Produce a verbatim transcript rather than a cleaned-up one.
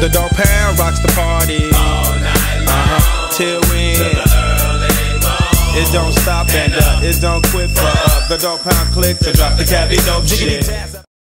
The Dog Pound rocks the party all night long, uh-huh, till we end. It don't stop and uh, it don't quit for uh, the Dog Pound click to drop the cabbie dope shit.